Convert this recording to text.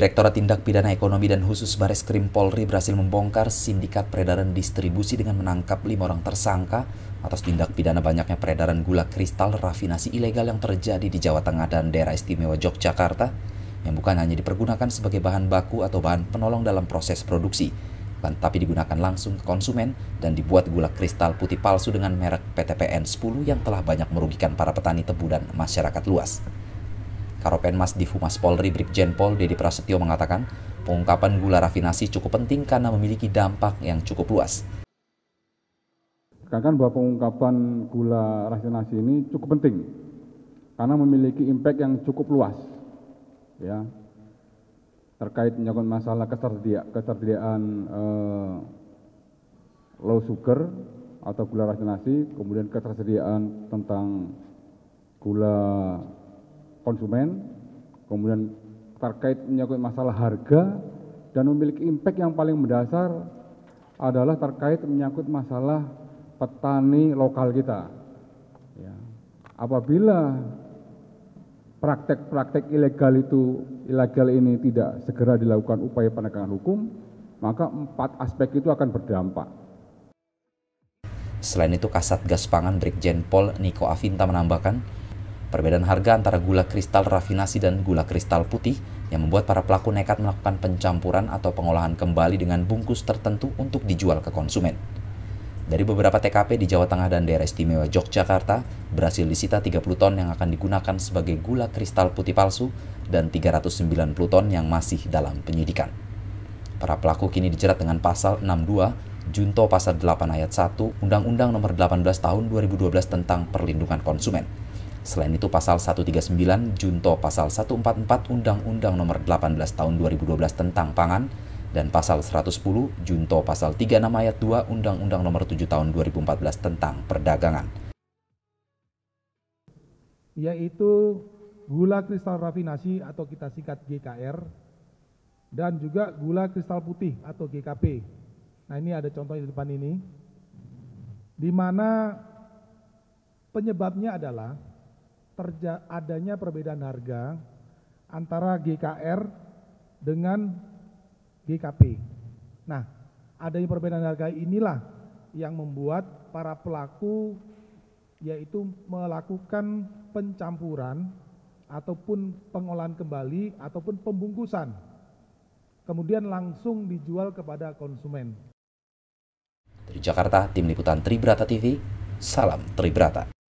Direktorat Tindak Pidana Ekonomi dan Khusus Bareskrim Polri berhasil membongkar sindikat peredaran distribusi dengan menangkap 5 orang tersangka atas tindak pidana banyaknya peredaran gula kristal rafinasi ilegal yang terjadi di Jawa Tengah dan daerah istimewa Yogyakarta, yang bukan hanya dipergunakan sebagai bahan baku atau bahan penolong dalam proses produksi, tapi digunakan langsung ke konsumen dan dibuat gula kristal putih palsu dengan merek PTPN 10 yang telah banyak merugikan para petani tebu dan masyarakat luas. Karopenmas Divhumas Polri Brigjen Pol Dedi Prasetyo mengatakan, pengungkapan gula rafinasi cukup penting karena memiliki dampak yang cukup luas. Katakan bahwa pengungkapan gula rafinasi ini cukup penting karena memiliki impact yang cukup luas, ya, terkait menyangkut masalah ketersediaan low sugar atau gula rafinasi, kemudian ketersediaan tentang gula konsumen, kemudian terkait menyangkut masalah harga, dan memiliki impact yang paling mendasar adalah terkait menyangkut masalah petani lokal kita. Ya. Apabila praktek-praktek ilegal ini tidak segera dilakukan upaya penegakan hukum, maka 4 aspek itu akan berdampak. Selain itu, Kasatgas Pangan Brigjen Pol Niko Afinta menambahkan, perbedaan harga antara gula kristal rafinasi dan gula kristal putih yang membuat para pelaku nekat melakukan pencampuran atau pengolahan kembali dengan bungkus tertentu untuk dijual ke konsumen. Dari beberapa TKP di Jawa Tengah dan daerah istimewa Yogyakarta, berhasil disita 30 ton yang akan digunakan sebagai gula kristal putih palsu dan 390 ton yang masih dalam penyidikan. Para pelaku kini dijerat dengan pasal 62, Junto pasal 8 ayat 1, Undang-Undang Nomor 18 Tahun 2012 tentang Perlindungan Konsumen. Selain itu, pasal 139 Junto pasal 144 Undang-Undang Nomor 18 Tahun 2012 tentang Pangan, dan pasal 110 Junto pasal 36 ayat 2 Undang-Undang Nomor 7 Tahun 2014 tentang Perdagangan. Yaitu gula kristal rafinasi atau kita singkat GKR, dan juga gula kristal putih atau GKP. Nah, ini ada contohnya di depan ini, di mana penyebabnya adalah adanya perbedaan harga antara GKR dengan GKP. Nah, adanya perbedaan harga inilah yang membuat para pelaku yaitu melakukan pencampuran ataupun pengolahan kembali ataupun pembungkusan, kemudian langsung dijual kepada konsumen. Dari Jakarta, Tim Liputan Tribrata TV, salam Tribrata.